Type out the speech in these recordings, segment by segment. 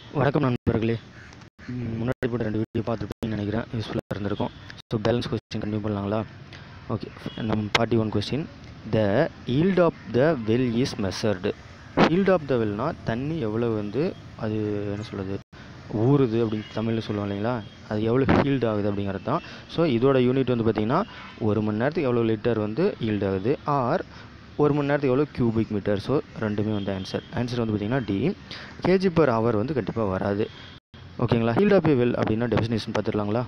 வணக்கம் நண்பர்களே. முன்னாடி போட்ட 2 வீடியோ பார்த்துருப்பீங்கன்னு நினைக்கிறேன். யூஸ்ஃபுல்லாக இருந்திருக்கும். ஸோ பேலன்ஸ் கொஸ்டின் கண்டினியூ பண்ணலாங்களா? ஓகே, நம்ம 41 question. The yield of the well is measured. Yield of the வெல்னால் தண்ணி எவ்வளோ அது என்ன சொல்கிறது, ஊறுது அப்படின்னு தமிழில் சொல்லுவோம் இல்லைங்களா, அது எவ்வளோ ஹீல்ட் ஆகுது அப்படிங்கிறது தான். ஸோ இதோட யூனிட் பார்த்திங்கன்னா 1 மணி நேரத்துக்கு எவ்வளோ லிட்டர் ஈல்ட் ஆகுது, ஆர் 1 மணி நேரத்துக்கு எவ்வளோ கியூபிக் மீட்டர். ஸோ ரெண்டுமே ஆன்சர் பார்த்திங்கன்னா டி. கேஜி பர் ஹவர் கண்டிப்பாக வராது. ஓகேங்களா? ஹீல்ட் ஆஃப் ஏ வெல் அப்படின்னா டெஃபினேஷன் பார்த்துடலாங்களா?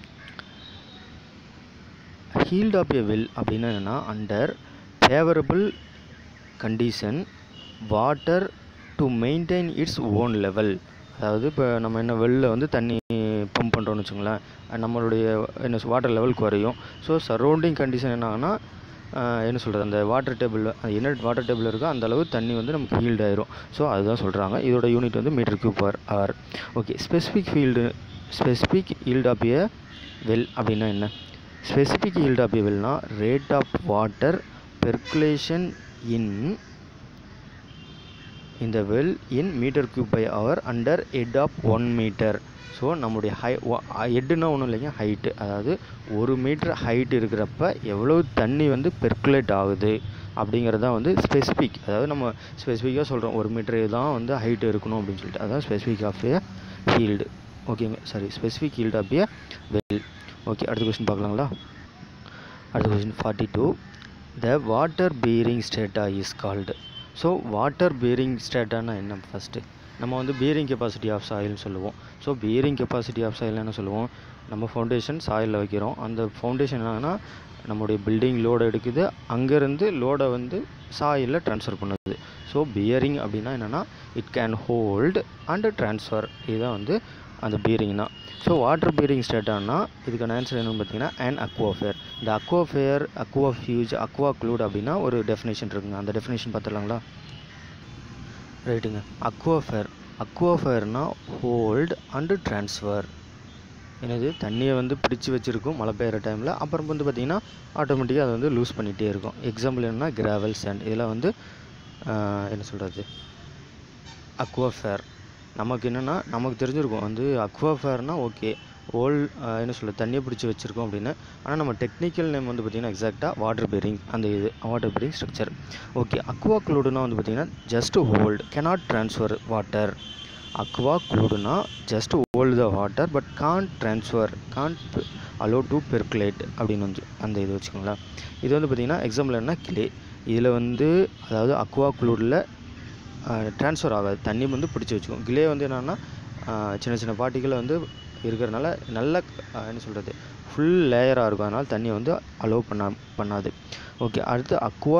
ஹீல்ட் ஆஃப் ஏ வெல் அப்படின்னா என்னென்னா, under favourable condition water to maintain its own level. அதாவது இப்போ நம்ம என்ன வெளில தண்ணி பம்ப் பண்ணுறோன்னு வச்சுங்களேன், நம்மளுடைய வாட்டர் லெவல் குறையும். ஸோ சரௌண்டிங் கண்டிஷன் என்ன ஆகுனா என்ன சொல்கிறது, அந்த வாட்டர் டேபிள் என்ன வாட்டர் டேபிள் இருக்கோ அந்த அளவு தண்ணி நமக்கு ஹீல்ட் ஆயிரும். ஸோ அதுதான் சொல்கிறாங்க. இதோட unit metre cube per hour. Okay, specific yield of a well அப்படின்னா என்ன? ஸ்பெசிஃபிக் ஈல்ட் ஆஃப் ஏ வெல்னா rate of water percolation in இந்த well in metre cube by hour under head of 1 metre. So நம்முடைய ஹெட்டுனா ஒன்றும் இல்லைங்க, height. அதாவது 1 metre height இருக்கிறப்ப எவ்வளோ தண்ணி பெர்குலேட் ஆகுது அப்படிங்கிறது தான் ஸ்பெசிஃபிக். அதாவது நம்ம ஸ்பெசிஃபிக்காக சொல்கிறோம் 1 மீட்டர் தான் ஹைட்டு இருக்கணும் அப்படின்னு சொல்லிட்டு, அதுதான் ஸ்பெசிஃபிக் ஆஃப் ஏ ஹீல்டு. ஓகேங்க, specific yield of a well. Okay, அடுத்த கொஸ்டின் பார்க்கலாங்களா? அடுத்த question 42. The water bearing strata is called. So water bearing ஸ்டேட்டானா என்ன? ஃபஸ்ட்டு நம்ம பீரிங் கெப்பாசிட்டி ஆஃப் சாயில்னு சொல்லுவோம். So bearing capacity of soil என்ன சொல்லுவோம்? நம்ம ஃபவுண்டேஷன் சாயிலில் வைக்கிறோம். அந்த ஃபவுண்டேஷன் என்னன்னா நம்முடைய பில்டிங் லோடை எடுக்குது, அங்கேருந்து லோடை சாயிலில் ட்ரான்ஸ்ஃபர் பண்ணுது. ஸோ பியரிங் அப்படின்னா என்னென்னா it can hold and transfer. இதுதான் அந்த பீரிங்னா. ஸோ வாட்டர் பீரிங் ஸ்டேட்டானா இதுக்கான ஆன்சர் என்னென்னு பார்த்தீங்கன்னா அண்ட் அக்வாஃபேர். இந்த அக்வாஃபேர், அக்வாஃபியூஜ், அக்வாக்ளூட் அப்படின்னா ஒரு டெஃபினேஷன் இருக்குங்க. அந்த டெஃபினேஷன் பார்த்துடலாங்களா? ரைட்டுங்க. அக்வாஃபேர்னா ஹோல்டு அண்டு ட்ரான்ஸ்ஃபர். என்னது, தண்ணியை பிடிச்சி வச்சுருக்கும் மழை பெய்கிற டைமில், அப்புறம் பார்த்திங்கன்னா ஆட்டோமேட்டிக்காக அதை லூஸ் பண்ணிகிட்டே இருக்கும். எக்ஸாம்பிள் என்னென்னா கிராவல், சாண்ட், இதெல்லாம் என்ன சொல்கிறது, அக்வாஃபேர். நமக்கு என்னென்னா நமக்கு தெரிஞ்சிருக்கும் அக்வாஃபேர்னால் ஓகே என்ன சொல்கிறது, தண்ணியை பிடிச்சி வச்சுருக்கோம் அப்படின்னு. ஆனால் நம்ம டெக்னிக்கல் நேம் பார்த்திங்கன்னா எக்ஸாக்டாக வாட்டர் பீரிங், அந்த வாட்டர் பீரிங் ஸ்ட்ரக்சர். ஓகே, அக்வாக்ளூடுனா பார்த்திங்கன்னா just hold, cannot transfer water. அக்வாக்ளூடுனா just hold the water but can't transfer, can't allow to percolate அப்படின்னு அந்த இது வச்சுக்கோங்களேன். இது பார்த்திங்கன்னா எக்ஸாம்பிள் என்ன, கிளே. இதில் அதாவது அக்வாக்ளூடில் ட்ரான்ஸ்ஃபர் ஆகாது, தண்ணி பிடிச்சி வச்சுக்கும். கிளே என்னென்னா சின்ன சின்ன பார்ட்டிகளை இருக்கிறதுனால நல்ல என்ன சொல்கிறது ஃபுல் லேயராக இருக்கும், அதனால் தண்ணியை அலோவ் பண்ணாது. ஓகே, அடுத்து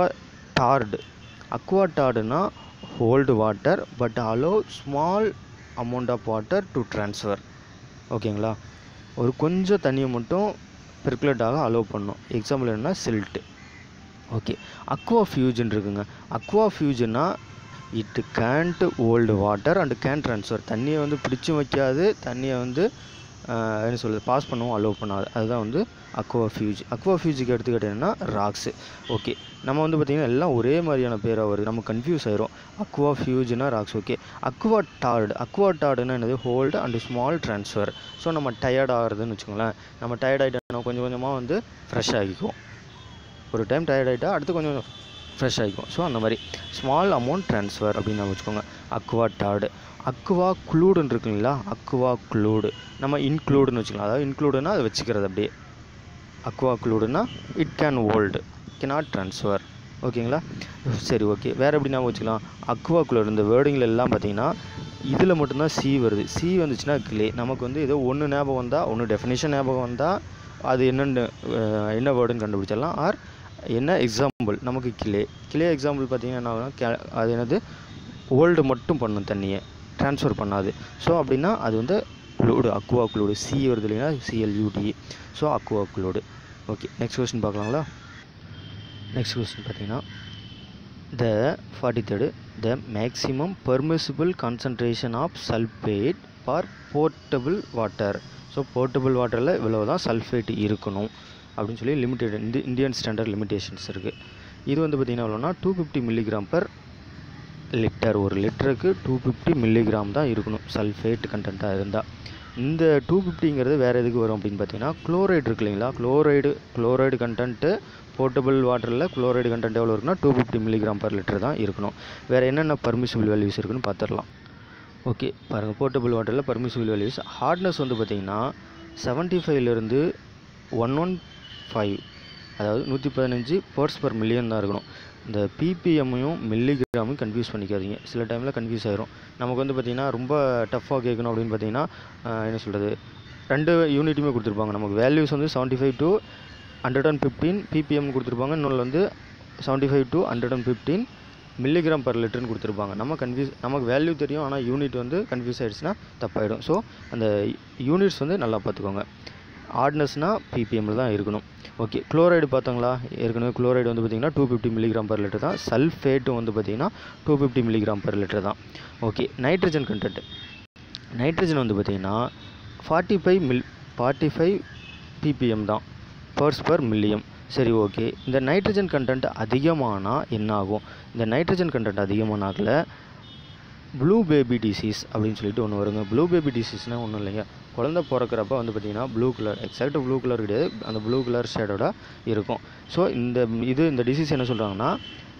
அக்வா டார்டுனா hold water but allow small amount of water to transfer. ஓகேங்களா? ஒரு கொஞ்சம் தண்ணியை மட்டும் பெர்குலேட் ஆக அலோவ் பண்ணும். எக்ஸாம்பிள் என்னென்னா சில்ட்டு. ஓகே, அக்வாஃபியூஜ்னு இருக்குங்க. அக்வாஃபியூஜ்னா it can't hold water and can transfer. தண்ணியை பிடிச்சும் வைக்காது, தண்ணியை என்ன சொல்கிறது பாஸ் பண்ணவும் அலோவ் பண்ணாது. அதுதான் அக்வாஃபியூஜ். அக்வாஃபியூஜுக்கு எடுத்துக்கிட்டேன்னா ராக்ஸு. ஓகே, நம்ம பார்த்திங்கன்னா எல்லாம் ஒரே மாதிரியான பேராக வருது, நம்ம கன்ஃபியூஸ் ஆயிரும். அக்வாஃபியூஜ்னா ராக்ஸ். ஓகே, அக்வா டார்டுனா என்னது, hold and small transfer. So நம்ம டயர்ட் ஆகிறதுன்னு வச்சுக்கோங்களேன். நம்ம டயர்ட் ஆகிட்டோம்னா கொஞ்சம் கொஞ்சமாக ஃப்ரெஷ் ஆகிக்கும். ஒரு டைம் டயர்ட் ஆகிட்டா அடுத்து கொஞ்சம் ஃப்ரெஷ் ஆகிக்கும். ஸோ அந்த மாதிரி ஸ்மால் அமௌண்ட் ட்ரான்ஸ்ஃபர் அப்படின்னு நம்ம வச்சுக்கோங்க. அக்வா டார்டு. அக்வா க்ளூடுன்னு இருக்குங்களா, அக்வா க்ளூடு நம்ம இன்க்ளூடுன்னு வச்சுக்கலாம். அதாவது இன்க்ளூடுனா அதை வச்சுக்கிறது அப்படியே. அக்வா க்ளூடுனா it can hold, cannot transfer. ஓகேங்களா? சரி, ஓகே, வேறு எப்படி நம்ம வச்சுக்கலாம்? அக்வா க்ளூட் இந்த வேர்டிங்கில் எல்லாம் பார்த்திங்கன்னா இதில் மட்டும்தான் சி வருது. சி வந்துச்சுன்னா கிளே. நமக்கு ஏதோ ஒன்று ஞாபகம் வந்தால், ஒன்று டெஃபினேஷன் ஞாபகம் வந்தால் அது என்ன வேர்டுன்னு கண்டுபிடிச்சிடலாம். ஆர் என்ன எக்ஸாம்பிள் நமக்கு கிளே எக்ஸாம்பிள் பார்த்திங்கன்னா அது என்னது, ஹோல்டு மட்டும் பண்ணும், தண்ணியை ட்ரான்ஸ்ஃபர் பண்ணாது. ஸோ அப்படின்னா அது க்ளூடு, அக்வா க்ளூடு. சி வருது இல்லைன்னா CLUD. So aquiclude. Okay, next question பார்க்கலாங்களா? நெக்ஸ்ட் கொஸ்டின் பார்த்திங்கன்னா 43rd. The maximum permissible concentration of sulphate for portable water. So portable வாட்டரில் இவ்வளோ தான் சல்ஃபேட் இருக்கணும் அப்படின்னு சொல்லி லிமிட்டட் இந்தியன் ஸ்டாண்டர்ட் லிமிட்டேஷன்ஸ் இருக்குது. இது பார்த்திங்கன்னா எவ்வளோனா 250 mg/l லிட்டர். ஒரு லிட்டருக்கு 250 மில்லிகிராம் தான் இருக்கணும் சல்ஃபேட் கண்டென்ட்டாக இருந்தால். இந்த 250ங்கிறது வேறு எதுக்கு வரும் அப்படின்னு பார்த்தீங்கன்னா, குளோரைடு இருக்கு இல்லைங்களா, குளோரைடு கண்டென்ட்டு போர்ட்டபிள் வாட்டரில் குளோரைடு கண்டென்ட் எவ்வளோ இருக்குன்னா 250 மில்லிகிராம் பர் லிட்டர் தான் இருக்கணும். வேறு என்னென்ன பர்மிசிபிள் வேல்யூஸ் இருக்குன்னு பார்த்துடலாம். ஓகே பாருங்கள், போர்ட்டபிள் வாட்டரில் பர்மிசிபிள் வேல்யூஸ் ஹார்ட்னஸ் வந்து பார்த்திங்கன்னா 75லேருந்து 115, அதாவது 115 பார்ட்ஸ் பர் மில்லியன் தான் இருக்கணும். இந்த பிபிஎம்மையும் மில்லிகிராமையும் கன்ஃபியூஸ் பண்ணிக்காதீங்க, சில டைமில் கன்ஃபியூஸ் ஆகிரும். நமக்கு வந்து பார்த்திங்கன்னா ரொம்ப டஃப்பாக கேட்கணும் அப்படின்னு பார்த்தீங்கன்னா என்ன சொல்கிறது, 2 யூனிட்டுமே கொடுத்துருப்பாங்க. நமக்கு வேல்யூஸ் வந்து 75 to 115 ppm கொடுத்துருப்பாங்க, இன்னொன்று வந்து 75 to 115 மில்லிகிராம் பர் லிட்டர்னு கொடுத்துருப்பாங்க. நமக்கு வேல்யூ தெரியும், ஆனால் யூனிட் வந்து கன்ஃபியூஸ் ஆகிடுச்சுன்னா தப்பாயிடும். ஸோ அந்த யூனிட்ஸ் வந்து நல்லா பார்த்துக்கோங்க. ஹார்ட்னஸ்னால் பிபிஎம்மில் தான் இருக்கணும். ஓகே, குளோரைடு பார்த்தோங்களா, ஏற்கனவே குளோரைடு வந்து பார்த்திங்கன்னா 250 மில்லிகிராம் பர் லிட்டர் தான். சல்ஃபேட்டும் வந்து பார்த்திங்கன்னா 250 மில்லிகிராம் பர் லிட்டர் தான். ஓகே, நைட்ரஜன் கண்டென்ட், நைட்ரஜன் வந்து பார்த்திங்கன்னா 45 ppm தான் பார்ட்ஸ் பர் மில்லியம். சரி, ஓகே, இந்த நைட்ரஜன் கண்டென்ட் அதிகமானால் என்ன ஆகும்? இந்த நைட்ரஜன் கண்டென்ட் அதிகமானாக்கில் ப்ளூ பேபி டிசீஸ் அப்படின்னு சொல்லிட்டு ஒன்று வருங்க. ப்ளூ பேபி டிசீஸ்னால் ஒன்றும் இல்லைங்க, குழந்தை பிறக்கிறப்ப வந்து பார்த்திங்கன்னா ப்ளூ கலர், எக்ஸாக்டாக ப்ளூ கலர் கிடையாது, அந்த ப்ளூ கலர் ஷேடோட இருக்கும். ஸோ இந்த டிசீஸ் என்ன சொல்கிறாங்கன்னா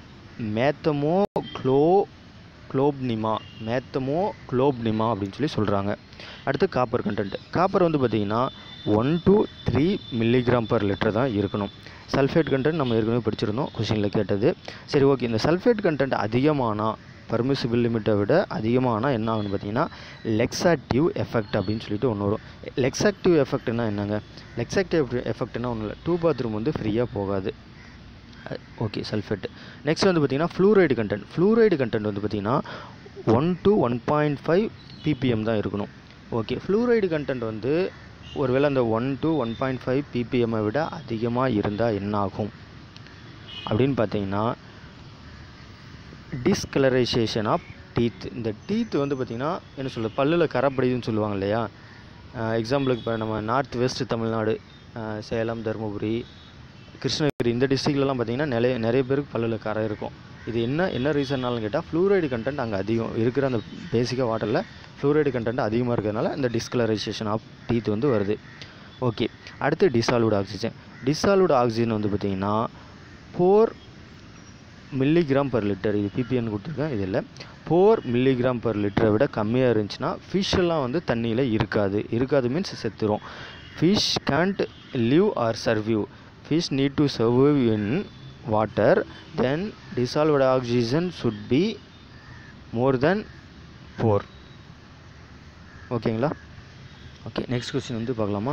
மேத்தமோக்ளோப்னிமா அப்படின்னு சொல்லி சொல்கிறாங்க. அடுத்து காப்பர் கண்டென்ட். காப்பர் வந்து பார்த்திங்கன்னா 1 to 3 மில்லிகிராம் பர் லிட்டர் தான் இருக்கணும். சல்ஃபேட் கண்டென்ட் நம்ம ஏற்கனவே படிச்சிருந்தோம், கொஷினில் கேட்டது. சரி, ஓகே, இந்த சல்ஃபேட் கண்டென்ட் அதிகமானால், பர்மிசிபிள் லிமிட்டை விட அதிகமானால் என்ன ஆகுன்னு பார்த்தீங்கன்னா லெக்ஸாக்டிவ் எஃபெக்ட் அப்படின்னு சொல்லிட்டு ஒன்று வரும். லெக்ஸாக்டிவ் எஃபெக்ட்னா என்னங்க? லெக்ஸாக்டிவ் எஃபெக்ட்னா ஒன்றும் இல்லை, 2 பாத்ரூம் வந்து ஃப்ரீயாக போகாது. Okay, sulphate. நெக்ஸ்ட் வந்து பார்த்திங்கன்னா ஃப்ளூரைடு கண்டென்ட் வந்து பார்த்திங்கன்னா 1 to 1.5 ppm தான் இருக்கணும். ஓகே, ஃப்ளூரைடு கண்டென்ட் வந்து ஒருவேளை அந்த 1 to 1.5 ppm விட அதிகமாக இருந்தால் என்ன ஆகும் அப்படின்னு பார்த்தீங்கன்னா டிஸ்கலரைசேஷன் ஆஃப் டீத். இந்த டீத் வந்து பார்த்திங்கன்னா என்ன சொல்கிறது, பல்லில் கரைப்படிதுன்னு சொல்லுவாங்க இல்லையா. எக்ஸாம்பிளுக்கு இப்போ நம்ம நார்த் வெஸ்ட் தமிழ்நாடு, சேலம், தருமபுரி, கிருஷ்ணகிரி, இந்த டிஸ்ட்ரிக்ட்லலாம் பார்த்திங்கன்னா நிறைய பேருக்கு பல்லில் கரை இருக்கும். இது என்ன ரீசன்னாலும் கேட்டால் ஃப்ளூரைடு கண்டென்ட் அங்கே அதிகம் இருக்கிற அந்த பேசிக்காக வாட்டரில் ஃப்ளூரைடு கண்டென்ட் அதிகமாக இருக்கிறதுனால இந்த டிஸ்கலரைசேஷன் ஆஃப் டீத் வந்து வருது. ஓகே, அடுத்து டிசால்வ்டு ஆக்சிஜன் வந்து பார்த்திங்கன்னா 4 மில்லிகிராம் பர் லிட்டர். இது பிபிஎன் கொடுத்துருக்கேன், இது இல்லை. 4 மில்லிகிராம் பர் லிட்டரை விட கம்மியாக இருந்துச்சுன்னா ஃபிஷ்ஷெல்லாம் வந்து தண்ணியில் இருக்காது மீன்ஸ் செத்துரும். Fish can't live or survive. Fish need to survive in water, then dissolved oxygen should be more than 4. ஓகேங்களா? ஓகே, நெக்ஸ்ட் கொஸ்டின் வந்து பார்க்கலாமா?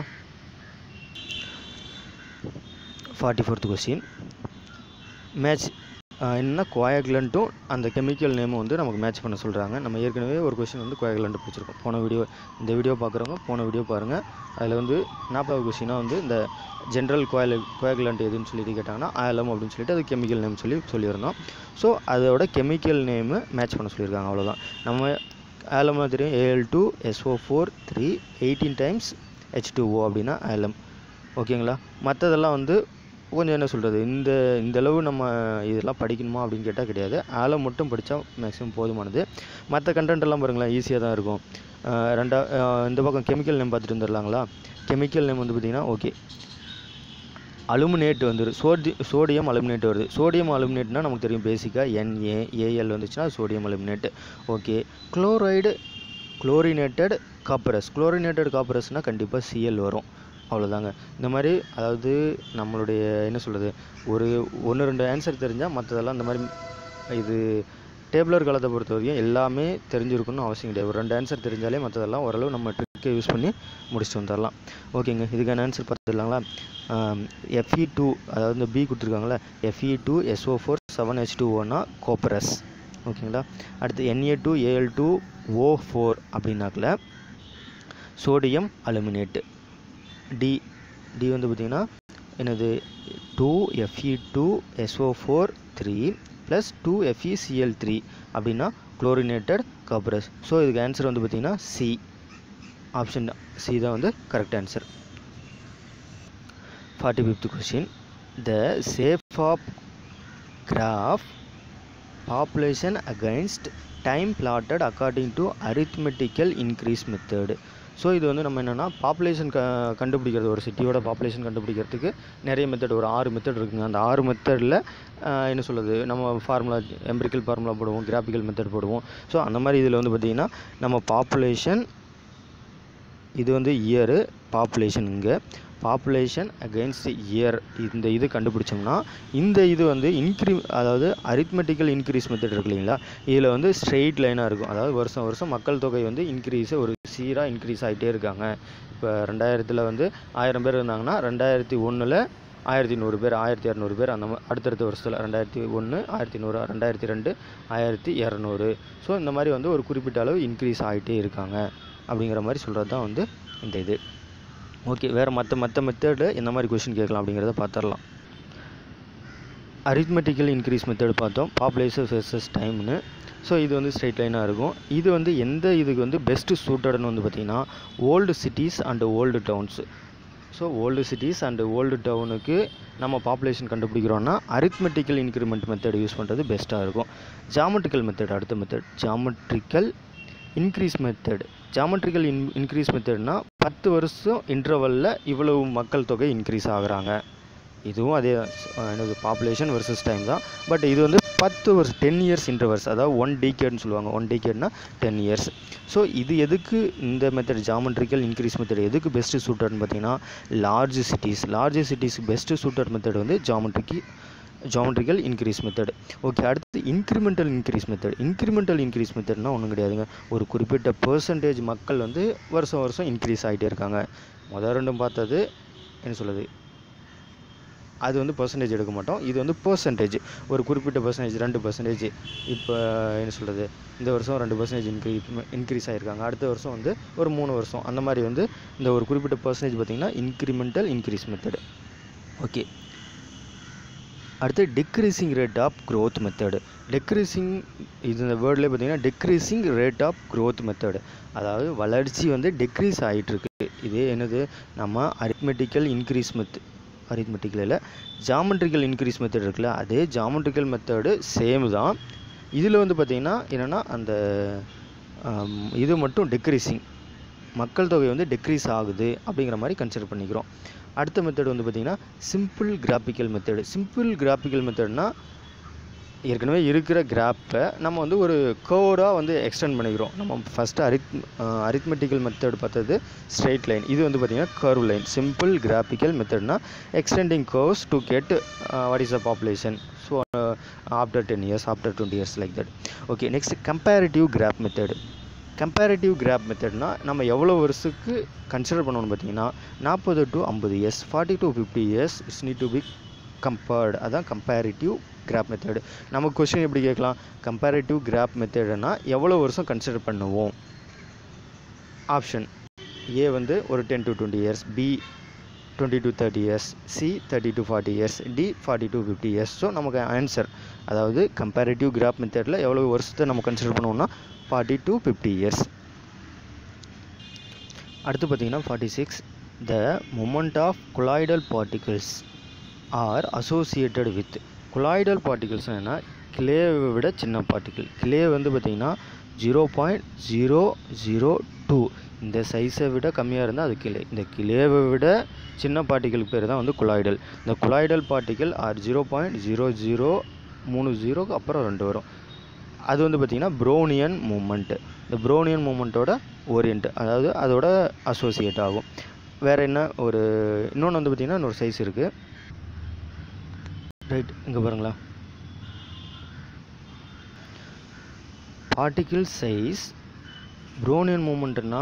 44th question. மேட்ச் என்னென்னா கோயாகுலண்ட்டும் அந்த கெமிக்கல் நேமும் வந்து நமக்கு மேட்ச் பண்ண சொல்கிறாங்க. நம்ம ஏற்கனவே ஒரு கொஸ்டின் வந்து கோயாகுலண்ட் பிடிச்சிருக்கோம். இந்த வீடியோ பார்க்குறவங்க போன வீடியோ பாருங்கள். அதில் வந்து 40வது கொஸ்டினாக வந்து இந்த ஜென்ரல் கோயாகுலண்ட் எதுன்னு சொல்லிட்டு கேட்டாங்கன்னா ஆலம் அப்படின்னு சொல்லிட்டு அது கெமிக்கல் நேம் சொல்லியிருந்தோம். ஸோ அதோட கெமிக்கல் நேமு மேட்ச் பண்ண சொல்லியிருக்காங்க, அவ்வளோதான். நம்ம ஆலம் தெரியும், Al2SO4 3 18 times H2O அப்படின்னா ஆலம். ஓகேங்களா? மற்றதெல்லாம் வந்து கொஞ்சம் என்ன சொல்கிறது, இந்த அளவு நம்ம இதெல்லாம் படிக்கணுமா அப்படின்னு கேட்டால் கிடையாது. ஆலம் மட்டும் படித்தா மேக்ஸிமம் போதுமானது. மற்ற கண்டென்ட்டெல்லாம் பாருங்களேன், ஈஸியாக தான் இருக்கும். இந்த பக்கம் கெமிக்கல் நேம் பார்த்துட்டு வந்துடலாங்களா? கெமிக்கல் நேம் வந்து பார்த்திங்கன்னா ஓகே, அலுமினேட் வந்து சோடியம் அலுமினேட் வருது. சோடியம் அலுமினேட்னா நமக்கு தெரியும், பேசிக்காக NaAl வந்துச்சுன்னா சோடியம் அலுமினேட். ஓகே, குளோரினேட்டட் காப்பரஸ்னால் கண்டிப்பாக Cl வரும், அவ்வளோதாங்க. இந்த மாதிரி அதாவது நம்மளுடைய என்ன சொல்கிறது, ஒரு 1-2 ஆன்சர் தெரிஞ்சால் மற்றதெல்லாம் இந்த மாதிரி இது டேபிளர் காலத்தை பொறுத்த வரைக்கும் எல்லாமே தெரிஞ்சிருக்கணும்னு அவசியம் கிடையாது. ஒரு 2 ஆன்சர் தெரிஞ்சாலே மற்றதெல்லாம் ஓரளவு நம்ம ட்ரிக்கை யூஸ் பண்ணி முடிச்சுட்டு வந்துடலாம். ஓகேங்க, இதுக்கான ஆன்சர் பார்த்துடலாங்களா? Fe2, அதாவது இந்த பி கொடுத்துருக்காங்களா, Fe2SO4 7H2O கோப்பரஸ். ஓகேங்களா? அடுத்து Na2Al2O4 அப்படின்னாக்கில் சோடியம் அலுமினேட்டு. டி வந்து பார்த்திங்கன்னா என்னது, 2Fe2SO4 3 + 2FeCl3 அப்படின்னா குளோரினேட்டட் காப்பரஸ். ஸோ இதுக்கு ஆன்சர் வந்து பார்த்திங்கன்னா சி, ஆப்ஷன் சி தான் வந்து correct answer. 45th question. The shape of graph population against time plotted according to arithmetical increase method. So இது வந்து நம்ம என்னென்னா பாப்புலேஷன் கண்டுபிடிக்கிறது, ஒரு சிட்டியோட பாப்புலேஷன் கண்டுபிடிக்கிறதுக்கு நிறைய மெத்தட், ஒரு 6 மெத்தட் இருக்குங்க. அந்த 6 மெத்தடில் என்ன சொல்லுது, நம்ம ஃபார்முலா, எம்பிரிக்கல் ஃபார்முலா போடுவோம், கிராஃபிக்கல் மெத்தட் போடுவோம். ஸோ அந்த மாதிரி இதில் வந்து பார்த்திங்கன்னா நம்ம பாப்புலேஷன், இது வந்து இயரு, பாப்புலேஷன் இங்கே பாப்புலேஷன் அகெயின்ஸ்ட் இயர், இந்த இது கண்டுபிடிச்சோம்னா இந்த இது வந்து அதாவது அரித்மெட்டிக்கல் இன்க்ரீஸ் மெத்தட் இருக்கு இல்லைங்களா, இதில் வந்து ஸ்ட்ரெயிட் லைனாக இருக்கும். அதாவது வருஷம் வருஷம் மக்கள் தொகை வந்து ஒரு சீராக இன்க்ரீஸ் ஆகிட்டே இருக்காங்க. இப்போ 2000 வந்து 1000 பேர் இருந்தாங்கன்னா 2001 1100 பேர், 1200 பேர், அந்த அடுத்தடுத்த வருஷத்தில் 2001 1100 2002 1200. ஸோ இந்த மாதிரி வந்து ஒரு குறிப்பிட்ட அளவு இன்க்ரீஸ் ஆகிட்டே இருக்காங்க அப்படிங்கிற மாதிரி சொல்கிறது தான் வந்து இந்த இது. ஓகே, வேறு மற்ற மெத்தடு என்ன மாதிரி கொஷின் கேட்கலாம் அப்படிங்கிறத பார்த்துடலாம். அரித்மெட்டிக்கல் இன்க்ரீஸ் மெத்தட் பார்த்தோம், பாப்புலேஷன் வெர்சஸ் டைம்னு. ஸோ இது வந்து ஸ்ட்ரெயிட் லைனாக இருக்கும். இது வந்து எந்த இதுக்கு வந்து பெஸ்ட்டு சூட்டட்னு வந்து பார்த்திங்கன்னா old cities and old towns. So old cities and old டவுனுக்கு நம்ம பாப்புலேஷன் கண்டுபிடிக்கிறோன்னா அரித்மெட்டிக்கல் இன்க்ரிமெண்ட் மெத்தட் யூஸ் பண்ணுறது பெஸ்ட்டாக இருக்கும். ஜாமெட்ரிக்கல் மெத்தட் அடுத்த method, geometrical increase method. Geometrical increase மெத்தட்னா 10 வருஷம் இன்டர்வலில் இவ்வளவு மக்கள் தொகை இன்க்ரீஸ் ஆகுறாங்க. இதுவும் அதே என்னது பாப்புலேஷன் வெர்சஸ் டைம் தான். பட் இது வந்து 10 வருஷம் 10 இயர்ஸ் இன்டர்வல்ஸ், அதாவது 1 டீகேட்னு சொல்லுவாங்க. 1 டீகேட்னா 10 இயர்ஸ். ஸோ இது எதுக்கு இந்த மெத்தட் ஜாமெட்ரிக்கல் இன்க்ரீஸ் மெத்தட் எதுக்கு பெஸ்ட்டு சூட்டட்னு பார்த்தீங்கன்னா லார்ஜ் சிட்டிஸ்க்கு பெஸ்ட்டு சூட்டட் மெத்தட் வந்து ஜாமெட்ரிக்கல் இன்க்ரீஸ் மெத்தட். ஓகே, அடுத்து இன்க்ரிமெண்டல் இன்க்ரீஸ் மெத்தட்னா ஒன்றும் கிடையாதுங்க. ஒரு குறிப்பிட்ட பெர்சன்டேஜ் மக்கள் வந்து வருஷம் வருஷம் இன்க்ரீஸ் ஆகிட்டே இருக்காங்க. ரெண்டும் பார்த்தது என்ன சொல்லுது, அது வந்து பர்சன்டேஜ் எடுக்க மாட்டோம். இது வந்து பர்சன்டேஜ், ஒரு குறிப்பிட்ட பர்சன்டேஜ் 2%. இப்போ என்ன சொல்கிறது, இந்த வருஷம் 2% இன்க்ரீஸ் ஆகிருக்காங்க, அடுத்த வருஷம் வந்து ஒரு 3 வருஷம், அந்த மாதிரி வந்து இந்த ஒரு குறிப்பிட்ட பர்சன்டேஜ் பார்த்திங்கன்னா இன்க்ரிமெண்டல் இன்க்ரீஸ் மெத்தட். ஓகே, அடுத்து decreasing rate of growth method. இது இந்த வேர்ட்லேயே பார்த்திங்கன்னா decreasing rate of growth method, அதாவது வளர்ச்சி வந்து டிக்ரீஸ் ஆகிட்டுருக்கு. இதே என்னது, நம்ம அரித்மெட்டிக்கல் இல்லை ஜாமெட்ரிக்கல் இன்க்ரீஸ் மெத்தட் இருக்குல்ல, அதே ஜாமெட்ரிக்கல் மெத்தடு சேம் தான். இதில் வந்து பார்த்திங்கன்னா என்னென்னா அந்த இது மட்டும் டிக்ரீசிங், மக்கள் தொகை வந்து டிக்ரீஸ் ஆகுது அப்படிங்கிற மாதிரி கன்சிடர் பண்ணிக்கிறோம். அடுத்த மெத்தட் வந்து பார்த்திங்கன்னா சிம்பிள் கிராஃபிக்கல் மெத்தட்னா ஏற்கனவே இருக்கிற கிராஃபை நம்ம வந்து ஒரு கர்வாக வந்து எக்ஸ்டெண்ட் பண்ணிக்கிறோம். நம்ம ஃபஸ்ட்டு அரித்மெட்டிக்கல் மெத்தட் பார்த்தது ஸ்ட்ரெயிட் லைன், இது வந்து பார்த்திங்கன்னா கர்வ் லைன். சிம்பிள் கிராஃபிக்கல் மெத்தட்னா extending curves to get what is the population, so after 10 years, after 20 years like that. Okay, next comparative graph மெத்தட்னா நம்ம எவ்வளோ வருஷத்துக்கு கன்சிடர் பண்ணணும்னு பார்த்தீங்கன்னா 40 to 50 years, 40 to 50 years it's need to be compared. அதான் comparative graph method. நம்ம question எப்படி கேட்கலாம், கம்பேரிட்டிவ் கிராஃப் மெத்தடுனா எவ்வளோ வருஷம் கன்சிடர் பண்ணுவோம். ஆப்ஷன் ஏ வந்து ஒரு 10 to 20 years, B 20 to 30 years, C 30 to 40 years, D 40 to 50 years. So நமக்கு ஆன்சர், அதாவது கம்பேரிட்டிவ் கிராஃப் மெத்தடில் எவ்வளோ வருஷத்தை நம்ம கன்சிடர் பண்ணுவோம்னா 40 to 50 years. அடுத்து பார்த்தீங்கன்னா 46, the moment of colloidal particles are associated with. colloidal particles என்ன, கிளேவை விட சின்ன பார்ட்டிகிள். கிளே வந்து பார்த்திங்கன்னா 0.002, இந்த சைஸை விட கம்மியாக இருந்தால் அது கிளே. இந்த கிளேவை விட சின்ன பார்ட்டிகளுக்கு பேர் தான் வந்து கொலாய்டல். இந்த கொலாய்டல் பார்ட்டிகிள் ஆர் 0.0030 அப்புறம் 2 வரும். அது வந்து பார்த்திங்கன்னா ப்ரோனியன் மூமெண்ட். இந்த ப்ரோனியன் மூமெண்ட்டோட ஓரியன்ட், அதாவது அதோட அசோசியேட் ஆகும். வேறு என்ன, இன்னொன்று வந்து பார்த்திங்கன்னா இன்னொரு சைஸ் இருக்குது. ரைட், இங்கே பாருங்களா, பார்ட்டிகிள் சைஸ் ப்ரோனியன் மூமெண்ட்னா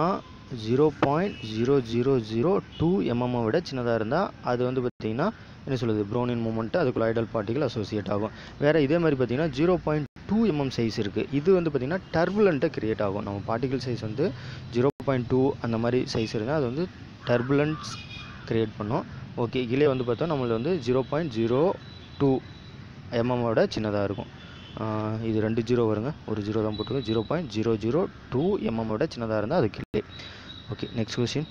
0.0002 mm விட சின்னதாக இருந்தால் அது வந்து பார்த்திங்கன்னா என்ன சொல்லுது, ப்ரோனியன் மூமெண்ட்டு, அது கொலாய்டல் பார்ட்டிகிள் அசோசியேட் ஆகும். வேறு இதே மாதிரி பார்த்திங்கன்னா 0.2 mm சைஸ் இருக்குது. இது வந்து பார்த்திங்கன்னா டர்புலண்ட்டை க்ரியேட் ஆகும். நம்ம பார்ட்டிகிள் சைஸ் வந்து 0.2 அந்த மாதிரி சைஸ் இருந்தால் அது வந்து டர்புலன்ஸ் க்ரியேட் பண்ணோம். ஓகே, இதிலே வந்து பார்த்தோம் நம்மளுக்கு வந்து 0.02 mm விட சின்னதாக இருக்கும். இது 2 0 வருங்க, ஒரு 0 தான் போட்டுருக்கோம். 0.002 mm விட சின்னதாக இருந்தால் அது clay. Okay, next question.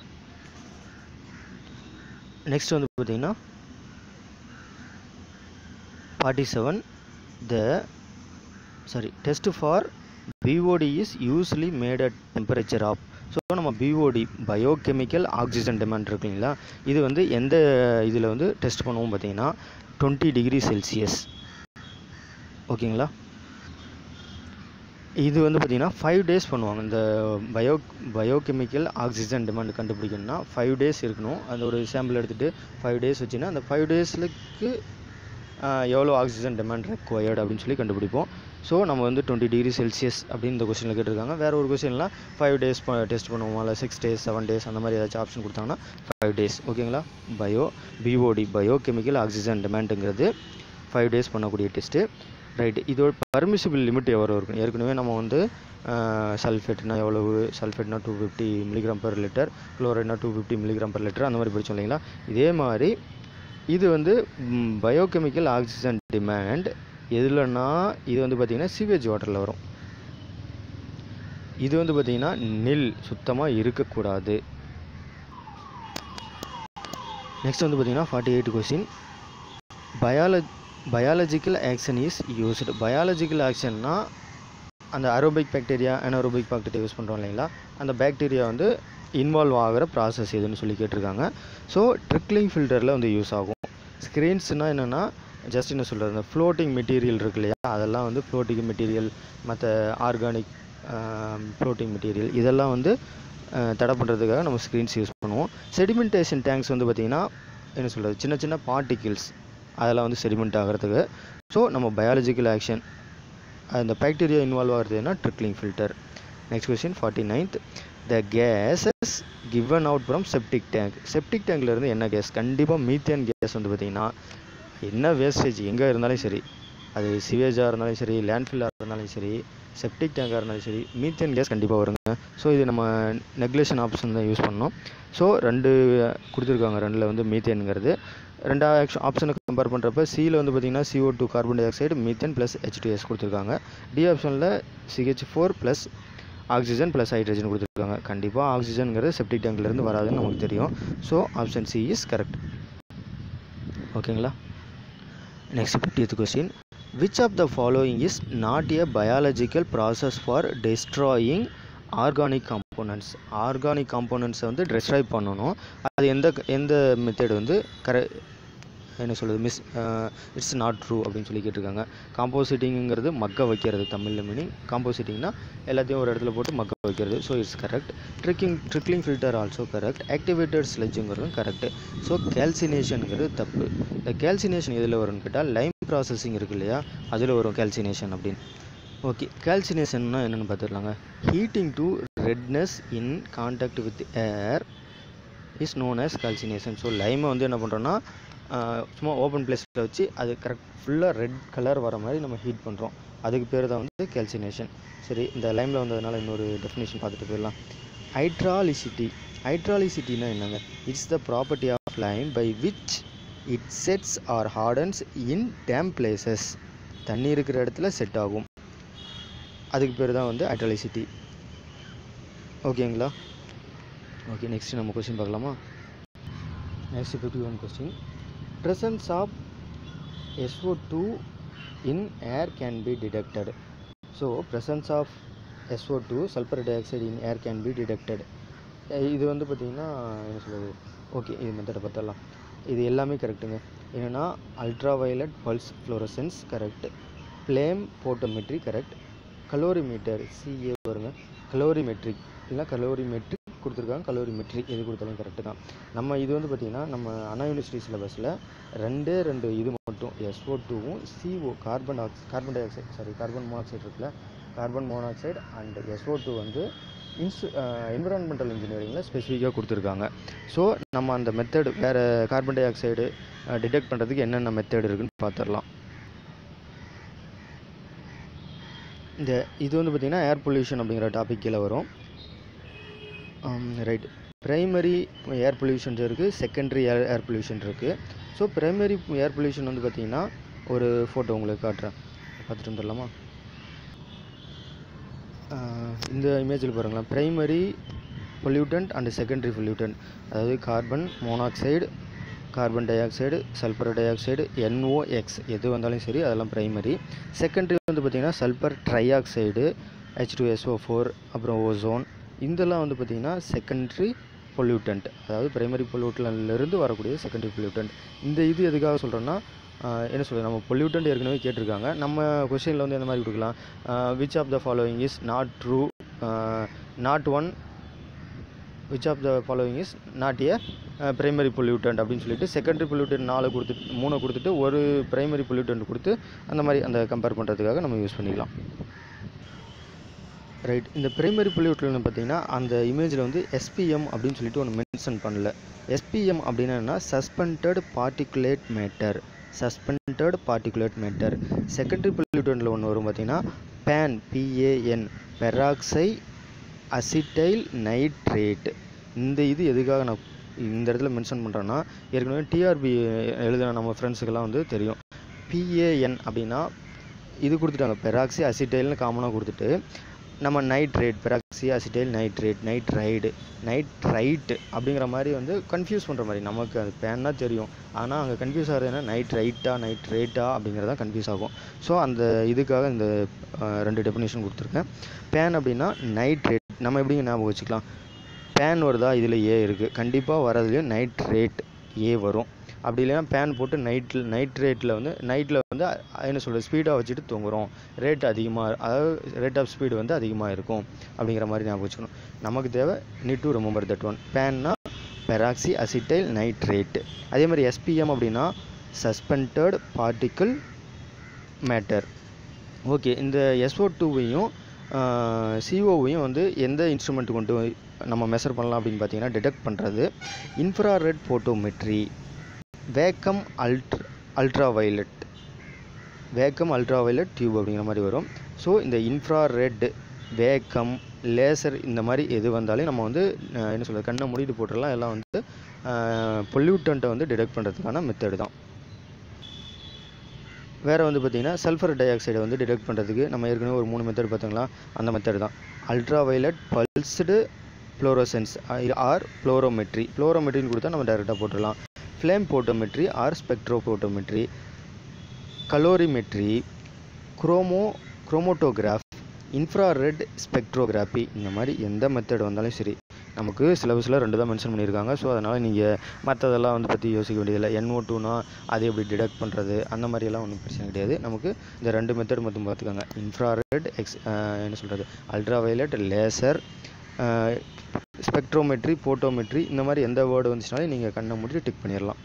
Next வந்து பார்த்திங்கன்னா 47, the test for BOD is usually made at temperature of. So நம்ம BOD பயோகெமிக்கல் ஆக்சிஜன் டிமாண்ட் இருக்குங்களா, இது வந்து எந்த இதில் வந்து டெஸ்ட் பண்ணுவோம் பார்த்தீங்கன்னா 20 டிகிரி செல்சியஸ். ஓகேங்களா, இது வந்து பார்த்திங்கன்னா 5 days பண்ணுவாங்க. இந்த பயோகெமிக்கல் ஆக்சிஜன் டிமாண்ட் கண்டுபிடிக்கணும்னா 5 days இருக்கணும். அந்த ஒரு சாம்பிள் எடுத்துகிட்டு 5 days வச்சுன்னா அந்த 5 daysக்கு எவ்வளோ ஆக்சிஜன் டிமாண்ட் ரெக்வயர்டு அப்படின்னு சொல்லி கண்டுபிடிப்போம். ஸோ நம்ம வந்து 20 டிகிரி செல்சியஸ் அப்படின்னு இந்த கொஸ்டினில் கேட்டிருக்காங்க. வேறு ஒரு கொஸ்டின்லாம் 5 days டெஸ்ட் பண்ணுவோம், இல்லை 6 days 7 days அந்த மாதிரி ஏதாச்சும் ஆப்ஷன் கொடுத்தாங்கன்னா 5 days. ஓகேங்களா, BOD பயோகெமிக்கல் ஆக்சிஜன் டிமாண்டுங்கிறது 5 days பண்ணக்கூடிய டெஸ்ட்டு. ரைட், இதோட பர்மிசிபிள் லிமிட் எவ்வளோ இருக்கும்? ஏற்கனவே நம்ம வந்து சல்ஃபேட்னா எவ்வளவு, சல்ஃபேட்னா 250 mg/L, குளோரைட்னா 250 mg/L அந்த மாதிரி படித்தோம் இல்லைங்களா. இதே மாதிரி இது வந்து பயோகெமிக்கல் ஆக்சிஜன் டிமாண்ட் எதுலன்னா, இது வந்து பார்த்திங்கன்னா சீவேஜ் வாட்டரில் வரும். இது வந்து பார்த்திங்கன்னா நில் சுத்தமாக இருக்கக்கூடாது. நெக்ஸ்ட் வந்து பார்த்திங்கன்னா 48 question. Biological action is used. Biological ஆக்ஷன்னா அந்த aerobic bacteria anaerobic bacteria use பண்ணுறோம் இல்லைங்களா, அந்த பாக்டீரியா வந்து இன்வால்வ் ஆகிற ப்ராசஸ் எதுன்னு சொல்லி கேட்டிருக்காங்க. ஸோ ட்ரிக்லிங் ஃபில்டரில் வந்து யூஸ் ஆகும். ஸ்க்ரீன்ஸ்னால் என்னென்னா ஜஸ்ட் என்ன சொல்கிறது, இந்த ஃப்ளோட்டிங் மெட்டீரியல் இருக்கு இல்லையா, அதெல்லாம் வந்து ஃப்ளோட்டிங் மெட்டீரியல், மற்ற ஆர்கானிக் ஃப்ளோட்டிங் மெட்டீரியல் இதெல்லாம் வந்து தடை பண்ணுறதுக்காக நம்ம ஸ்க்ரீன்ஸ் யூஸ் பண்ணுவோம். செடிமெண்டேஷன் டேங்க்ஸ் வந்து பார்த்திங்கன்னா என்ன சொல்கிறது, சின்ன சின்ன பார்ட்டிகிள்ஸ் அதெல்லாம் வந்து செடிமெண்ட் ஆகிறதுக்கு. ஸோ நம்ம பயாலஜிக்கல் ஆக்ஷன் அந்த பாக்டீரியா இன்வால்வ் ஆகிறதுனா trickling filter. Next question 49th. The gases given out from septic tank. Septic டேங்க்லேருந்து என்ன கேஸ்? கண்டிப்பாக மீத்தேன் கேஸ் வந்து பார்த்திங்கன்னா என்ன வேஸ்டேஜ் எங்கே இருந்தாலும் சரி, அது சிவேஜாக இருந்தாலும் சரி, லேண்ட்ஃபில்லாக இருந்தாலும் சரி, செப்டிக் டேங்காக இருந்தாலும் சரி, மீத்தேன் கேஸ் கண்டிப்பாக வருங்க. ஸோ இது நம்ம நெக்லேஷன் ஆப்ஷன் தான் யூஸ் பண்ணோம். ஸோ 2 கொடுத்துருக்காங்க, 2ல் வந்து மீத்தேனுங்கிறது. 2 ஆப்ஷனுக்கு கம்பேர் பண்ணுறப்ப சியில் வந்து பார்த்திங்கன்னா CO2 carbon dioxide methane plus H2S கொடுத்துருக்காங்க. டி ஆப்ஷனில் CH4 plus oxygen plus hydrogen கொடுத்துருக்காங்க. கண்டிப்பாக ஆக்சிஜனுங்கிறது செப்டிக் டேங்க்லேருந்து வராதுன்னு நமக்கு தெரியும். So option C is correct. ஓகேங்களா, next 50th question. Which of the following is not a biological process for destroying organic components. Organic காம்போனன்ட்ஸை வந்து டெஸ்ட்ராய் பண்ணணும், அது எந்த மெத்தட் வந்து என்ன சொல்கிறது இட்ஸ் நாட் ட்ரூ அப்படின்னு சொல்லி கேட்டிருக்காங்க. காம்போசிட்டிங்கிறது மக்க வைக்கிறது, தமிழில் மீனிங் காம்போசிட்டிங்னா எல்லாத்தையும் ஒரு இடத்துல போட்டு மக்க வைக்கிறது. So it's correct. Trickling filter also correct. Activated ஸ்லெட்ஜுங்கிறதும் கரெக்ட். ஸோ கேல்சினேஷனுங்கிறது தப்பு. இந்த கேல்சினேஷன் எதில் வரும்னு கேட்டால் லைம் ப்ராசஸிங் இருக்கு இல்லையா, அதில் வரும் கேல்சினேஷன் அப்படின்னு. ஓகே, கேல்சினேஷன்னா என்னென்னு பார்த்துடலாங்க. Heating to redness in contact with air is known as calcination. So லைமை வந்து என்ன பண்ணுறோன்னா சும்மா ஓப்பன் பிளேஸில் வச்சு அது கரெக்ட் ஃபுல்லாக ரெட் கலர் வர மாதிரி நம்ம ஹீட் பண்ணுறோம், அதுக்கு பேர் தான் வந்து கேல்சினேஷன். சரி, இந்த லைமில் வந்ததுனால இன்னொரு டெஃபினேஷன் பார்த்துட்டு போயிடலாம். ஹைட்ராலிசிட்டினா என்னங்க? It's the property of lime by which it sets or hardens in damp places. தண்ணி இருக்கிற இடத்துல செட் ஆகும், அதுக்கு பேர் தான் வந்து ஹைட்ராலிசிட்டி. ஓகேங்களா, ஓகே, நெக்ஸ்ட் நம்ம கொஸ்டின் பார்க்கலாமா. Next 51 question. Presence of SO2 in air can be detected. So presence of SO2 sulfur dioxide in air can be detected. இது வந்து பார்த்திங்கன்னா என்ன சொல்கிறது. ஓகே, இது மெத்தடை பார்த்தலாம். இது எல்லாமே கரெக்டுங்க. என்னென்னா ultra violet pulse fluorescence correct, flame photometry correct, colorimeter CA வருங்க, கலோரிமெட்ரிக் இல்லை கலோரிமெட்ரிக் கொடுத்துருக்காங்க, கலோரிமெட்ரி எது கொடுத்தாலும் கரெக்டு தான். நம்ம இது வந்து பார்த்திங்கன்னா நம்ம அண்ணா யூனிவர்சிட்டி சிலபஸில் 2 இது மட்டும் SO2வும் CO carbon dioxide carbon monoxide இருக்குல்ல, கார்பன் மோனாக்சைடு அண்ட் SO2 வந்து என்விரான்மெண்டல் இன்ஜினியரிங்கில் ஸ்பெசிஃபிக்காக கொடுத்துருக்காங்க. ஸோ நம்ம அந்த மெத்தடு வேறு கார்பன் டை ஆக்சைடு டிடெக்ட் பண்ணுறதுக்கு என்னென்ன மெத்தட் இருக்குதுன்னு பார்த்துடலாம். இது வந்து பார்த்திங்கன்னா ஏர் பொல்யூஷன் அப்படிங்கிற டாபிக் கீழே வரும். ரைட், ப்ரைமரி ஏர் பொல்யூஷன்ஸ் இருக்குது, செகண்டரி ஏர் பொல்யூஷன் இருக்குது. ஸோ ப்ரைமரி ஏர் பொல்யூஷன் வந்து பார்த்திங்கன்னா ஒரு ஃபோட்டோ உங்களுக்கு காட்டுறேன், பார்த்துட்டு வந்துடலாமா. இந்த இமேஜில் பாருங்களேன், primary pollutant and secondary pollutant, அதாவது carbon monoxide carbon dioxide, sulphur dioxide, NOx எது வந்தாலும் சரி அதெல்லாம் ப்ரைமரி. செகண்டரி வந்து பார்த்திங்கன்னா சல்ஃபர் ட்ரை ஆக்சைடு, H2SO4, அப்புறம் ஓசோன், இதெல்லாம் வந்து பார்த்திங்கன்னா செகண்டரி பொல்யூட்டன்ட். அதாவது பிரைமரி பொல்யூட்டன்ட்லேருந்து வரக்கூடிய செகண்டரி பொல்யூட்டன்ட். இந்த இது எதுக்காக சொல்கிறோன்னா என்ன சொல்கிறது, நம்ம பொல்யூட்டன்ட் ஏற்கனவே கேட்டிருக்காங்க. நம்ம கொஸ்டினில் வந்து எந்த மாதிரி கொடுக்கலாம், which of the following is not true, not one, which of the following is not a primary pollutant அப்படின்னு சொல்லிட்டு செகண்டரி பொல்யூட்டன்ட் 3 கொடுத்துட்டு ஒரு பிரைமரி பொல்யூட்டன்ட் கொடுத்து அந்த மாதிரி அந்த கம்பேர் பண்ணுறதுக்காக நம்ம யூஸ் பண்ணிக்கலாம். ரைட். இந்த பிரைமரி பொல்யூட்டன்ட் பார்த்திங்கன்னா அந்த இமேஜில் வந்து SPM அப்படின்னு சொல்லிட்டு ஒன்று மென்ஷன் பண்ணல. SPM அப்படின்னா suspended particulate matter. Suspended particulate matter. Secondary பொல்யூட்டன்ட்டில் ஒன்று வரும் பார்த்திங்கன்னா PAN, பெராக்சை அசிட்டைல் நைட்ரேட். இந்த இது எதுக்காக நான் இந்த இடத்துல மென்ஷன் பண்ணுறேன்னா, ஏற்கனவே TRB எழுதின நம்ம ஃப்ரெண்ட்ஸுக்கெல்லாம் வந்து தெரியும். PAN அப்படின்னா இது கொடுத்துட்டாங்க, பெராக்சி அசிட்டைல்னு காமனாக கொடுத்துட்டு நம்ம nitrate, peroxy acetyl nitrate, nitrite அப்படிங்கிற மாதிரி வந்து கன்ஃபியூஸ் பண்ணுற மாதிரி. நமக்கு அது பேன்னா தெரியும், ஆனால் அங்கே கன்ஃபியூஸ் ஆகிறதுனா நைட்ரேட்டா அப்படிங்கிறதான் கன்ஃபியூஸ் ஆகும். ஸோ அந்த இதுக்காக இந்த 2 டெஃபினேஷன் கொடுத்துருக்கேன். பேன் அப்படின்னா நைட்ரேட். நம்ம எப்படிங்க ஞாபகம் வச்சுக்கலாம், பேன் வருதா, இதில் ஏ இருக்குது, கண்டிப்பாக வரதுலேயும் நைட்ரேட் ஏ வரும். அப்படி இல்லைன்னா பேன் போட்டு நைட்ரேட்டில் வந்து நைட்டில் வந்து என்ன சொல்கிறது, ஸ்பீடாக வச்சுட்டு தூங்குறோம், ரேட் அதிகமாக, அதாவது ரேட் ஆஃப் ஸ்பீடு வந்து அதிகமாக இருக்கும் அப்படிங்கிற மாதிரி ஞாபகம் வச்சுக்கணும். நமக்கு தேவை need to remember that one. பேன்னா பெராக்சி அசிட்டைல் நைட்ரேட். அதே மாதிரி SPM அப்படின்னா சஸ்பெண்டட் பார்ட்டிக்கிள் மேட்டர். ஓகே, இந்த SO2வையும் CO-வையும் வந்து எந்த இன்ஸ்ட்ருமெண்ட் கொண்டு நம்ம மெஷர் பண்ணலாம் அப்படின்னு பார்த்தீங்கன்னா, டிடெக்ட் பண்ணுறது infrared photometry, vacuum ultraviolet tube அப்படிங்கிற மாதிரி வரும். ஸோ இந்த இன்ஃப்ராரெட், வேக்கம், லேசர் இந்த மாதிரி எது வந்தாலும் நம்ம வந்து என்ன சொல்கிறது, கண்ணை மூடிட்டு போட்டுடலாம். எல்லாம் வந்து பொல்யூட்டண்ட்டை வந்து டிடெக்ட் பண்ணுறதுக்கான மெத்தடு தான். வேறு வந்து பார்த்திங்கன்னா சல்ஃபர் டை ஆக்சைடை வந்து டிடெக்ட் பண்ணுறதுக்கு நம்ம ஏற்கனவே ஒரு 3 மெத்தட் பார்த்துங்களா, அந்த மெத்தட் தான். அல்ட்ராவயலட் பல்ஸ்டு ஃப்ளோரோசன்ஸ் ஆர் ஃப்ளோரோமெட்ரின்னு கொடுத்தா நம்ம டைரெக்டாக போட்டுடலாம். Flame photometry or spectrophotometry, colorimetry, chromatograph, infrared spectrography, இந்த மாதிரி எந்த மெத்தட் வந்தாலும் சரி. நமக்கு சிலபஸில் 2 தான் மென்ஷன் பண்ணியிருக்காங்க. ஸோ அதனால் நீங்கள் மற்றதெல்லாம் வந்து பற்றி யோசிக்க வேண்டியதில்லை. NO2னா அதை எப்படி டிடெக்ட் பண்ணுறது அந்த மாதிரியெல்லாம் ஒன்றும் பிரச்சனை கிடையாது. நமக்கு இந்த 2 மெத்தட் மட்டும் பார்த்துக்கோங்க. இன்ஃப்ராரெட் என்ன சொல்கிறது, அல்ட்ராவயலட், லேசர், ஸ்பெக்ட்ரோமெட்ரி, போட்டோமெட்ரி, இந்த மாதிரி எந்த வேர்டு வந்துச்சுனாலும் நீங்கள் கண்ணை மூடி டிக் பண்ணிடலாம்.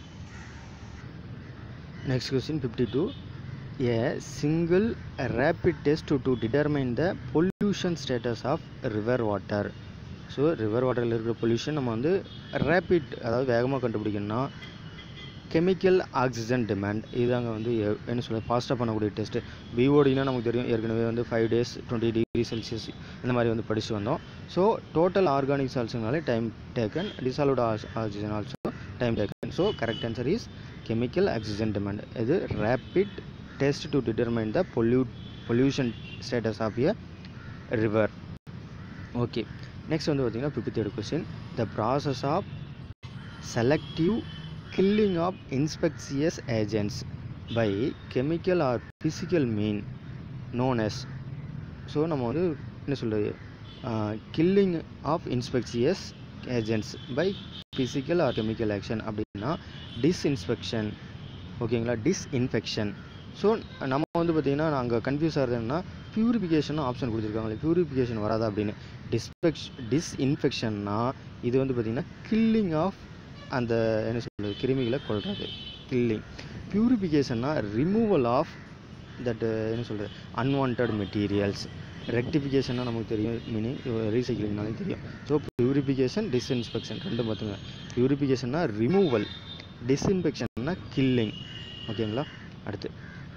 Next question 52. A single rapid test to determine the pollution status of river water. So river வாட்டரில் இருக்கிற பொல்யூஷன் நம்ம வந்து ரேப்பிட், அதாவது வேகமாக கண்டுபிடிக்கணும்னா கெமிக்கல் ஆக்சிஜன் டிமாண்ட், இதுதாங்க வந்து என்ன சொல்கிறது, ஃபாஸ்ட்டாக பண்ணக்கூடிய டெஸ்ட்டு. BODனா நமக்கு தெரியும், ஏற்கனவே வந்து 5 days 20 degree Celsius இந்த மாதிரி வந்து படித்து வந்தோம். ஸோ டோட்டல் ஆர்கானிக் சால்ட்ஸுனாலே time taken, dissolved oxygen also time taken. So correct answer is chemical oxygen demand. இது rapid test to determine the pollution status of a river. Okay, next வந்து பார்த்திங்கன்னா 53rd question. The process of selective killing of infectious agents by chemical or physical mean known as. So நம்ம வந்து என்ன சொல்கிறது, killing of infectious agents by physical or chemical action அப்படின்னா disinfection. ஓகேங்களா, disinfection. So நம்ம வந்து பார்த்திங்கன்னா நாங்கள் கன்ஃபியூஸ் ஆகிறது என்னன்னா, பியூரிஃபிகேஷன் ஆப்ஷன் கொடுத்துருக்காங்களே, பியூரிஃபிகேஷன் வராதா அப்படின்னு. டிஸ்இன்ஃபெக்ஷன்னா இது வந்து பார்த்திங்கன்னா கில்லிங் ஆஃப் அந்த என்ன சொல்கிறது, கிருமிகளை கொல்றது, கில்லிங். பியூரிஃபிகேஷன்னா ரிமூவல் ஆஃப் தட் என்ன சொல்கிறது, அன்வான்ட் மெட்டீரியல்ஸ். ரெக்டிஃபிகேஷன்னா நமக்கு தெரியும், மீனிங் ரீசைக்கிளிங்னாலும் தெரியும். ஸோ பியூரிஃபிகேஷன், டிஸ்இன்ஃபெக்ஷன் ரெண்டும் பார்த்துங்க. பியூரிஃபிகேஷன்னா ரிமூவல், டிஸ்இன்ஃபெக்ஷன்னா கில்லிங். ஓகேங்களா, அடுத்து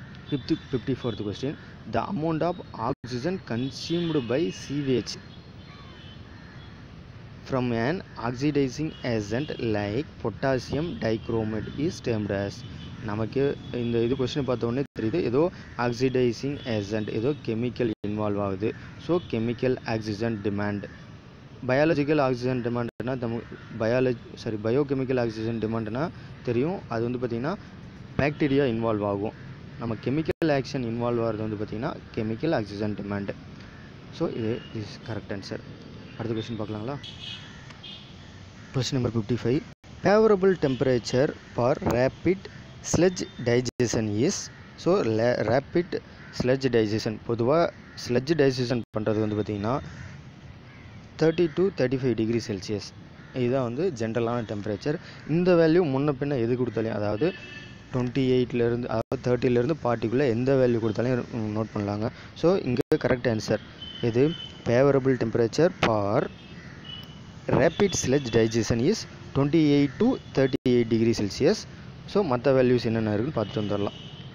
54th question. The amount of oxygen consumed by sewage from an oxidizing agent like potassium dichromate is termed as. நமக்கு இந்த இது கொஸ்டின் பார்த்த உடனே தெரியுது, ஏதோ ஆக்சிடைசிங் ஏஜென்ட், ஏதோ கெமிக்கல் இன்வால்வ் ஆகுது. So chemical oxygen demand. Biological oxygen டிமாண்ட்னா பயோகெமிக்கல் ஆக்சிஜன் டிமாண்ட்னா தெரியும். அது வந்து பார்த்திங்கன்னா பாக்டீரியா இன்வால்வ் ஆகும். நம்ம கெமிக்கல் ஆக்ஷன் இன்வால்வ் ஆகிறது வந்து பார்த்திங்கன்னா கெமிக்கல் ஆக்சிஜன் டிமாண்ட். ஸோ இது இஸ் கரெக்ட் ஆன்சர். அடுத்த கொஸ்டின் பார்க்கலாங்களா? Question number 55. Favourable temperature for rapid sludge digestion is. So rapid sludge digestion, பொதுவாக ஸ்லெட்ஜ் டைஜஷன் பண்ணுறது வந்து பார்த்திங்கன்னா 30 to 35 டிகிரி செல்சியஸ். இதுதான் வந்து ஜென்ரலான டெம்பரேச்சர். இந்த வேல்யூ முன்ன பின்ன எது கொடுத்தாலையும், அதாவது 28லேருந்து அதாவது 30லேருந்து 40க்குள்ளே எந்த வேல்யூ கொடுத்தாலையும் நோட் பண்ணலாங்க. ஸோ இங்கே கரெக்ட் ஆன்சர் இது favourable temperature for rapid sludge digestion is 28 to 38 degree Celsius. So மற்ற வேல்யூஸ் என்னென்ன இருக்குன்னு பார்த்துட்டு வந்துடலாம்.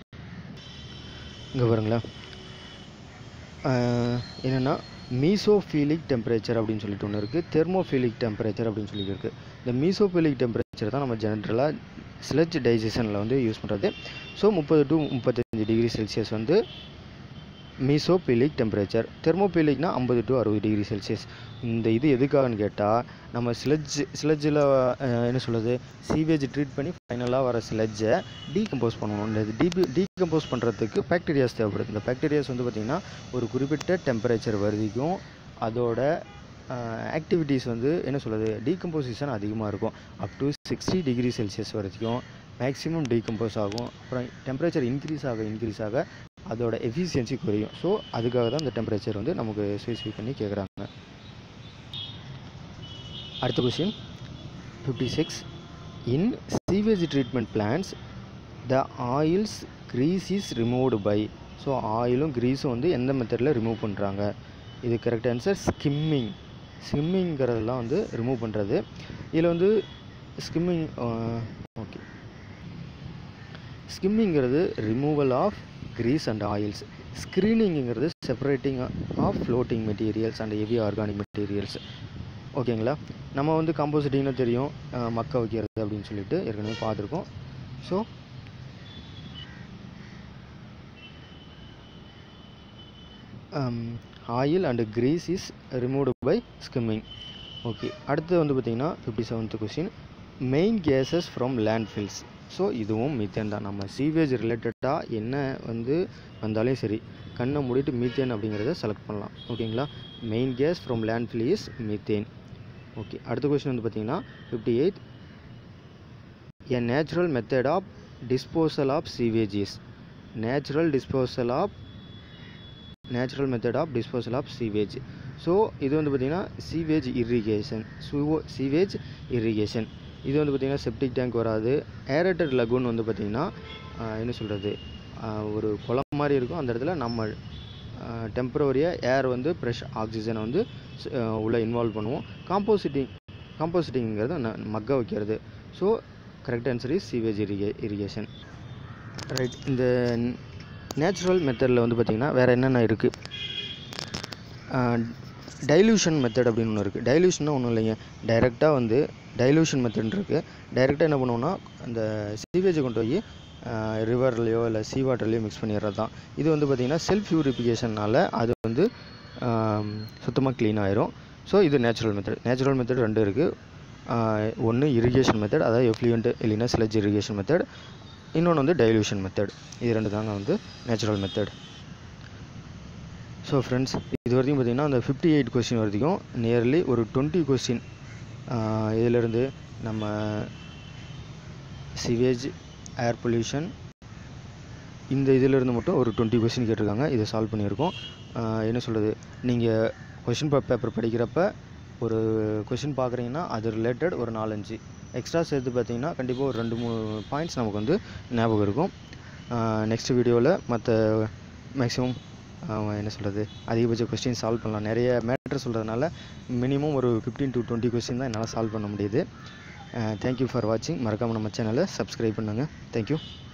இங்கே பாருங்களேன், என்னென்னா மீசோஃபீலிக் டெம்பரேச்சர் அப்படின்னு சொல்லிட்டு ஒன்று இருக்குது, தெர்மோஃபீலிக் டெம்பரேச்சர் அப்படின்னு சொல்லிட்டு இருக்குது. இந்த மீசோஃபீலிக் டெம்பரேச்சர் தான் நம்ம ஜென்ரலாக ஸ்லெட்ஜ் டைஜஷனில் வந்து யூஸ் பண்ணுறது. ஸோ 30 to 35 டிகிரி செல்சியஸ் வந்து மீசோஃபீலிக் டெம்பரேச்சர். தெர்மோஃபீலிக்னா 50 to 60 டிகிரி செல்சியஸ். இந்த இது எதுக்காகன்னு கேட்டால், நம்ம ஸ்லெட்ஜில் என்ன சொல்கிறது, சீவேஜ் ட்ரீட் பண்ணி ஃபைனலாக வர ஸ்லெட்ஜை டீகம்போஸ் பண்ணணும். இந்த டீகம்போஸ் பண்ணுறதுக்கு பாக்டீரியாஸ் தேவைப்படுது. இந்த பாக்டீரியாஸ் வந்து பார்த்திங்கன்னா ஒரு குறிப்பிட்ட டெம்பரேச்சர் வரைக்கும் அதோட ஆக்டிவிட்டீஸ் வந்து என்ன சொல்கிறது, டீகம்போசிஷன் அதிகமாக இருக்கும். அப் டு 60 டிகிரி செல்சியஸ் வரைக்கும் மேக்ஸிமம் டீகம்போஸ் ஆகும். அப்புறம் டெம்பரேச்சர் இன்க்ரீஸ் ஆக அதோட எஃபிஷியன்சி குறையும். ஸோ அதுக்காக தான் இந்த டெம்பரேச்சர் வந்து நமக்கு ஸ்பெசிஃபை பண்ணி கேட்குறாங்க. அடுத்த question 56. In sewage treatment plans the oils grease is removed by. So ஆயிலும் கிரீஸும் வந்து எந்த மெத்தடில் ரிமூவ் பண்ணுறாங்க? இது கரெக்ட் ஆன்சர் ஸ்கிம்மிங். ஸ்கிம்மிங்கிறதெல்லாம் வந்து ரிமூவ் பண்ணுறது. இதில் வந்து ஸ்கிம்மிங்கிறது removal of grease and oils. ஸ்க்ரீனிங்கிறது separating of floating materials and heavy organic materials. ஓகேங்களா? நம்ம வந்து காம்போசிட்டிங்னு தெரியும், மக்க வைக்கிறது அப்படின்னு சொல்லிட்டு ஏற்கனவே பார்த்துருக்கோம். So oil and grease is removed by skimming. Okay, அடுத்து வந்து பார்த்திங்கன்னா 57th question. Main gases from landfills. So இதுவும் மீத்தேன் தான். நம்ம சீவேஜ் ரிலேட்டடாக என்ன வந்து வந்தாலும் சரி, கண்ணை மூடிட்டு மீத்தேன் அப்படிங்கிறத செலக்ட் பண்ணலாம். ஓகேங்களா? Main gas from landfill is methane. Okay, அடுத்த கொஸ்டின் வந்து பார்த்திங்கன்னா 58. A natural method of disposal of sewage is. Natural method of disposal of sewage. So இது வந்து பார்த்திங்கன்னா சீவேஜ் இரிகேஷன். இது வந்து பார்த்திங்கன்னா செப்டிக் டேங்க் வராது. ஏரேட்டட் லகூன் வந்து பார்த்திங்கன்னா என்ன சொல்கிறது, ஒரு குளம் மாதிரி இருக்கும். அந்த இடத்துல நம்ம டெம்பரவரியாக ஏர் வந்து ஃப்ரெஷ் ஆக்சிஜனை வந்து உள்ளே இன்வால்வ் பண்ணுவோம். காம்போசிட்டிங்கிறது மக்க வைக்கிறது. So correct answer is sewage irrigation. Right. இந்த நேச்சுரல் மெத்தடில் வந்து பார்த்திங்கன்னா வேறு என்னென்ன இருக்குது? டைல்யூஷன் மெத்தட் அப்படின்னு ஒன்று இருக்குது. டைல்யூஷன்னா ஒன்றும் இல்லைங்க, டைரெக்டாக வந்து டைல்யூஷன் மெத்தட் இருக்குது. டைரெக்டாக என்ன பண்ணுவோம்னா, அந்த சீவேஜை கொண்டு போய் ரிவர்லையோ இல்லை சீ வாட்டர்லையோ மிக்ஸ் பண்ணிடுறது தான். இது வந்து பார்த்திங்கன்னா செல்ஃப் பியூரிஃபிகேஷனால் அது வந்து சுத்தமாக க்ளீன் ஆயிரும். ஸோ இது நேச்சுரல் மெத்தட் 2 இருக்குது. ஒன்று இரிகேஷன் மெத்தட், அதாவது எஃப்ளூயன்ட் இல்லைன்னா ஸ்லெட்ஜ் இரிகேஷன் மெத்தட். இன்னொன்று வந்து டைல்யூஷன் மெத்தட். இது 2 தாங்க வந்து நேச்சுரல் மெத்தட். ஸோ ஃப்ரெண்ட்ஸ், இது வரைக்கும் பார்த்திங்கன்னா அந்த 58 கொஸ்டின் வரைக்கும் நியர்லி ஒரு 20 கொஸ்டின் இதிலிருந்து நம்ம சிவேஜ், ஏர் பொல்யூஷன், இந்த இதிலிருந்து மட்டும் ஒரு 20 கொஸ்டின் கேட்டிருக்காங்க. இதை சால்வ் பண்ணியிருக்கோம். என்ன சொல்கிறது, நீங்கள் கொஸ்டின் பேப்பர் படிக்கிறப்ப ஒரு கொஸ்டின் பார்க்குறீங்கன்னா அது ரிலேட்டட் ஒரு 4-5 எக்ஸ்ட்ரா சேர்த்து பார்த்தீங்கன்னா கண்டிப்பாக ஒரு 2-3 பாயிண்ட்ஸ் நமக்கு வந்து ஞாபகம் இருக்கும். நெக்ஸ்ட் வீடியோவில் மற்ற மேக்ஸிமம் என்ன சொல்கிறது, அதிகபட்ச கொஸ்டின் சால்வ் பண்ணலாம். நிறைய மேட்டர் சொல்கிறதுனால மினிமம் ஒரு 15 to 20 கொஸ்டின் தான் என்னால் சால்வ் பண்ண முடியுது. தேங்க்யூ ஃபார் வாட்சிங். மறக்காமல் நம்ம சேனலை சப்ஸ்கிரைப் பண்ணுங்கள். தேங்க்யூ.